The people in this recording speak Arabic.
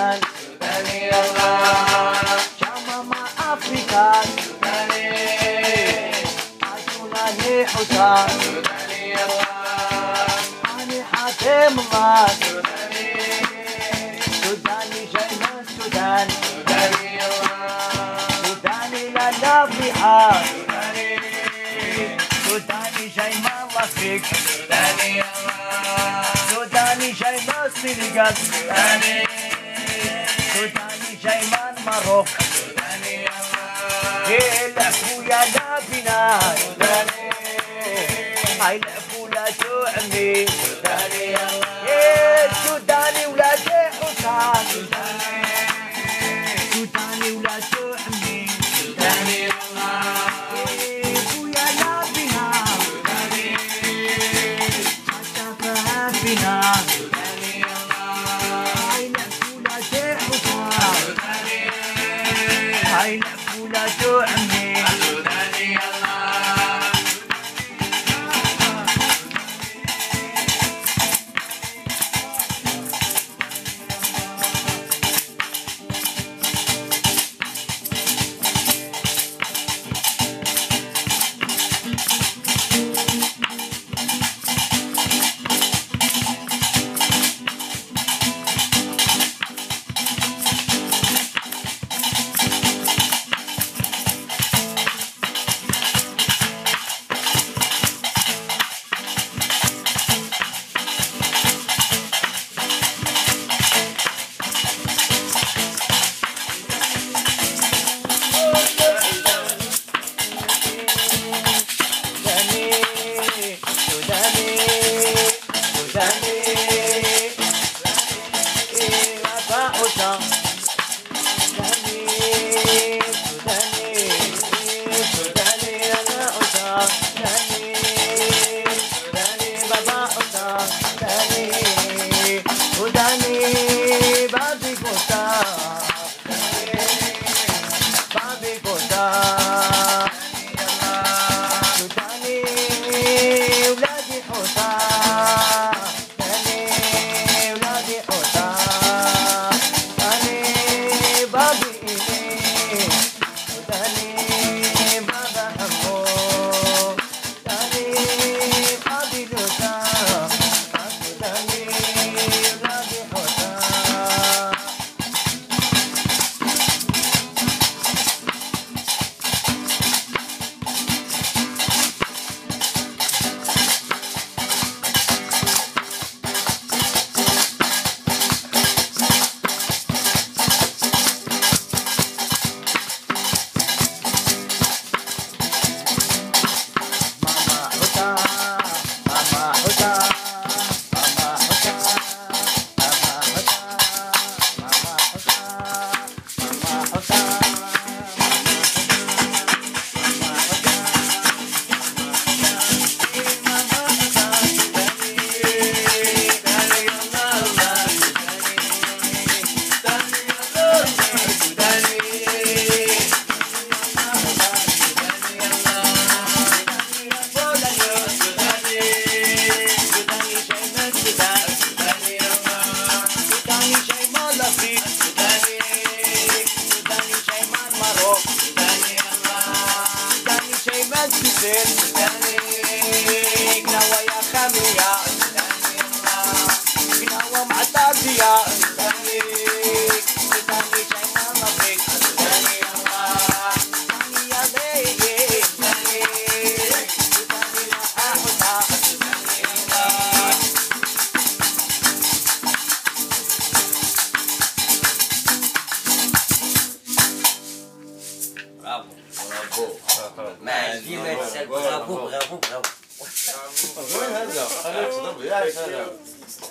السودان سوداني الله شمام أفريقيا سوداني عجولاني حسان سوداني الله أنا حاتم الله سوداني سوداني جاي من السودان سوداني الله سوداني لا نافعة سوداني سوداني جاي من الأفريق سوداني الله سوداني جاي من السنغال سوداني سوداني جاي من المروك سوداني الله يلعبوا يا لابنا سوداني هيلعبوا لا عمي سوداني الله يا سوداني ولاد حسان سوداني سوداني ولاد عمي سوداني الله ويا لابنا سوداني شافها فينا سوداني الله هيلعبوا لا حسان سوداني هيلعبوا لا عمي سوداني الله وين هذا؟ خليك تضرب يا